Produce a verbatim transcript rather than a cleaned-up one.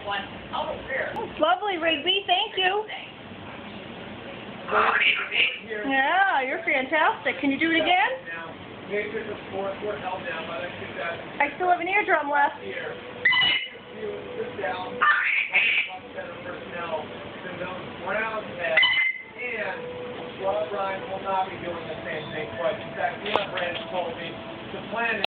one. Oh, here. It's lovely, Rigby. Thank you. Yeah, you're fantastic. Can you do it again? I still have an eardrum left. Rob Ryan will not be doing the same thing, but in fact, Leon Branch told me to plan